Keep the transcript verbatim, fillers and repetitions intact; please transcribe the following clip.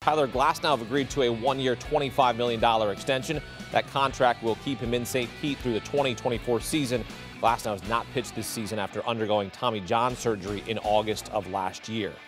Tyler Glasnow have agreed to a one-year, twenty-five million dollars extension. That contract will keep him in Saint Pete through the twenty twenty-four season. Glasnow has not pitched this season after undergoing Tommy John surgery in August of last year.